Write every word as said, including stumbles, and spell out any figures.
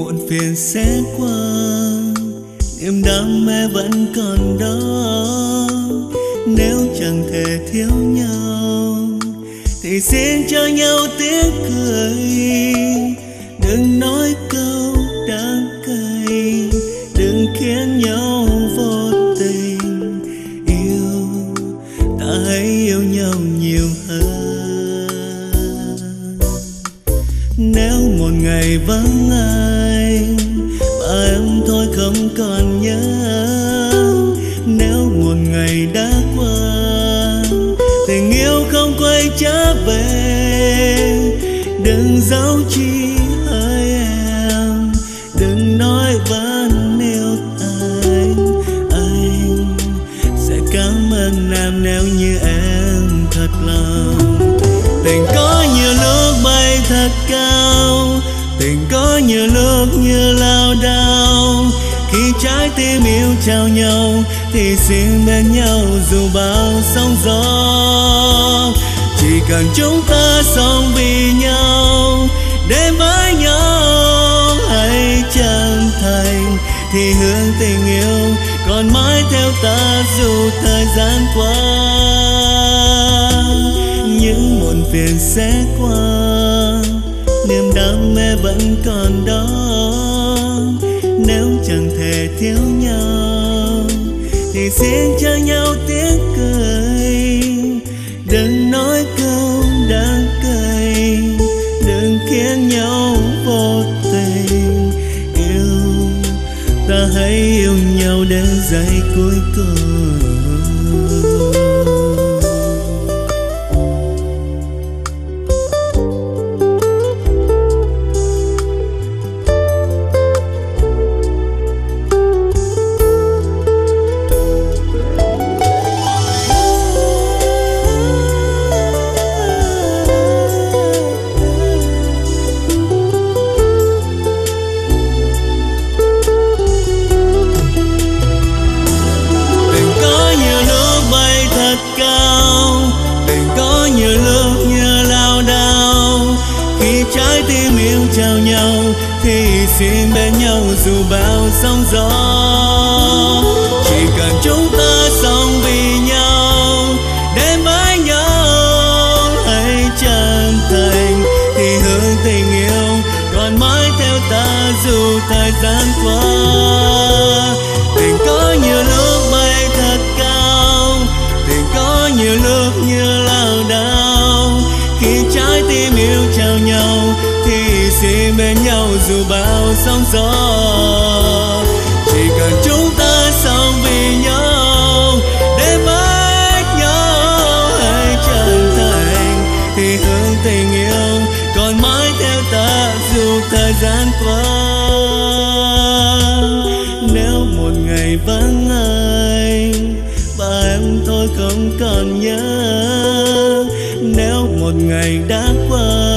muộn phiền sẽ qua, niềm đam mê vẫn còn đó. Nếu chẳng thể thiếu nhau thì xin cho nhau tiếng cười, đừng nói câu đáng cay, đừng khiến nhau vô tình. Yêu ta hãy yêu nhau nhiều hơn. Nếu một ngày vắng anh mà em thôi không còn nhớ, nếu một ngày đã qua tình yêu không quay trở về, đừng giấu chi hỡi em, đừng nói vẫn yêu anh. Anh sẽ cảm ơn em nếu như em thật lòng. Tình có nhiều lúc bay thật cao, tình có nhiều lúc như lao đao. Khi trái tim yêu trao nhau thì xin bên nhau dù bao sóng gió. Chỉ cần chúng ta sống vì nhau, đến với nhau hãy chân thành, thì hướng tình yêu còn mãi theo ta dù thời gian qua. Những muộn phiền sẽ qua, niềm đam mê vẫn còn đó. Nếu chẳng thể thiếu nhau thì xin cho nhau tiếng cười, đừng nói câu đáng cay, đừng khiến nhau vô tình. Yêu ta hãy yêu nhau đến giây cuối cùng. Trái tim yêu trao nhau thì xin bên nhau dù bao sóng gió. Chỉ cần chúng ta sống vì nhau, đến với nhau hãy chân thành, thì hướng tình yêu còn mãi theo ta dù thời gian qua. Tình có nhiều lúc bay thật cao, tình có nhiều lúc như lao đao. Khi trái tim yêu trao nhau thì xin bên nhau dù bao sóng gió. Chỉ cần chúng ta sống vì nhau, đến với nhau hãy chân thành, thì hướng tình yêu còn mãi theo ta dù thời gian qua. Nếu một ngày vắng anh và em thôi không còn nhớ, nếu một ngày đã qua